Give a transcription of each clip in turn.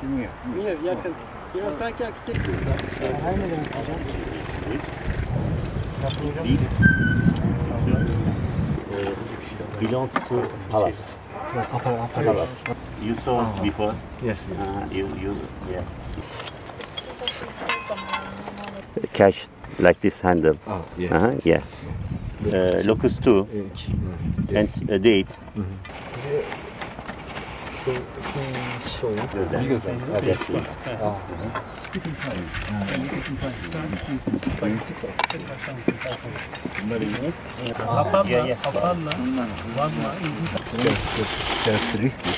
Niye? Yakın. Biraz sanki arkitek. Belong to palace. Palace. You saw it before? Yes. Yeah. Cash like this handle. Oh, yes. Yeah. Locus too, and a date. So, can show Bigger yes, yes. Yeah. Characteristic.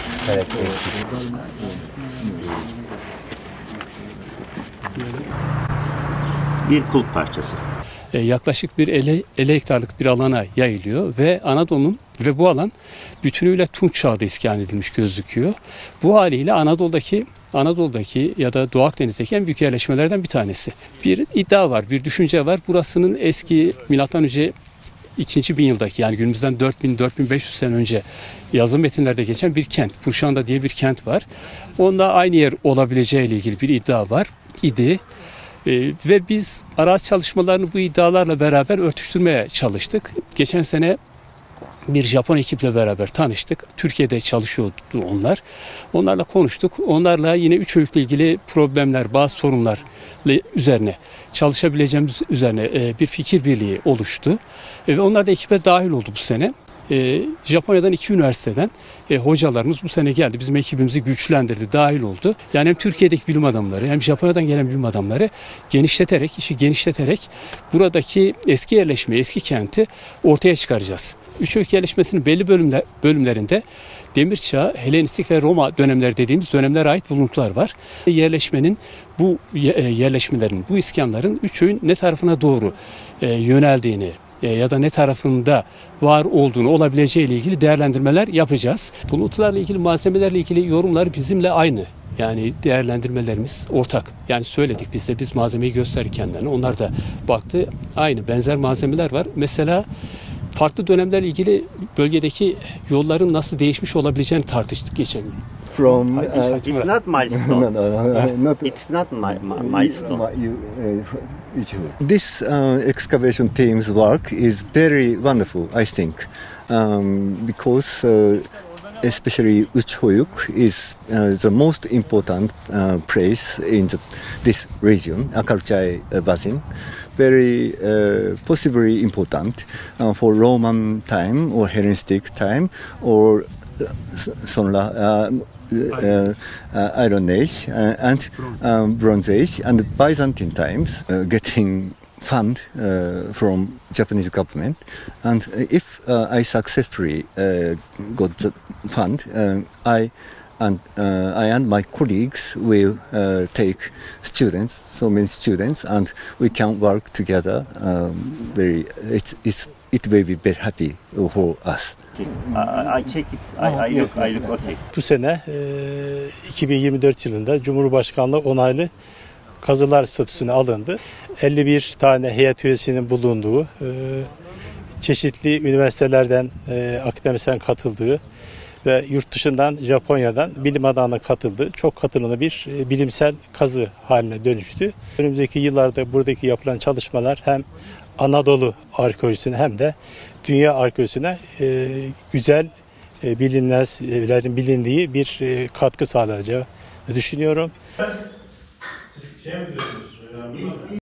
Bir kulp parçası. Yaklaşık bir 50 hektarlık bir alana yayılıyor ve Anadolu'nun ve bu alan bütünüyle Tunç çağda iskan edilmiş gözüküyor. Bu haliyle Anadolu'daki ya da Doğu Akdeniz'deki en büyük yerleşmelerden bir tanesi. Bir iddia var, bir düşünce var. Burasının eski M.Ö. 2. bin yıldaki yani günümüzden 4000-4500 sene önce yazılı metinlerde geçen bir kent. Purşanda diye bir kent var. Onda aynı yer olabileceği ile ilgili bir iddia var idi. Ve biz arazi çalışmalarını bu iddialarla beraber örtüştürmeye çalıştık. Geçen sene bir Japon ekiple beraber tanıştık. Türkiye'de çalışıyordu onlar. Onlarla konuştuk. Onlarla yine Üçhöyük'le ilgili problemler, bazı sorunlar üzerine çalışabileceğimiz üzerine bir fikir birliği oluştu. Ve onlar da ekibe dahil oldu bu sene. Japonya'dan 2 üniversiteden hocalarımız bu sene geldi. Bizim ekibimizi güçlendirdi, dahil oldu. Yani hem Türkiye'deki bilim adamları hem Japonya'dan gelen bilim adamları işi genişleterek buradaki eski yerleşmeyi, eski kenti ortaya çıkaracağız. Üçhöyük yerleşmesinin belli bölümlerinde Demir Çağ, Helenistik ve Roma dönemleri dediğimiz dönemlere ait buluntular var. Yerleşmelerin, bu iskanların Üçhöyük'ün ne tarafına doğru yöneldiğini ya da ne tarafında var olduğunu olabileceği ile ilgili değerlendirmeler yapacağız. Buluntularla ilgili, malzemelerle ilgili yorumlar bizimle aynı. Yani değerlendirmelerimiz ortak. Yani söyledik biz malzemeyi gösterdik kendilerine. Onlar da baktı. Aynı benzer malzemeler var. Mesela farklı dönemlerle ilgili bölgedeki yolların nasıl değişmiş olabileceğini tartıştık geçen gün. It's not my stone. Not. It's not my stone. This excavation team's work is very wonderful, I think, because especially Üçhöyük is the most important place in this region, Akarçay Basin. Very possibly important for Roman time or Hellenistic time or sonra Iron Age and Bronze Age and Byzantine times, getting fund from Japanese government, and if I successfully got the fund, I and my colleagues will take students, so many students, and we can work together. It will be very happy for us. I check it. I look okay. Bu sene 2024 yılında Cumhurbaşkanlığı onaylı kazılar statüsüne alındı. 51 tane heyet üyesinin bulunduğu, çeşitli üniversitelerden akademisyen katıldığı ve yurt dışından Japonya'dan bilim adamına katıldığı çok katılımlı bir bilimsel kazı haline dönüştü. Önümüzdeki yıllarda buradaki yapılan çalışmalar hem Anadolu arkeolojisine hem de dünya arkeolojisine güzel bilinmezlerin bilindiği bir katkı sağlayacağı düşünüyorum.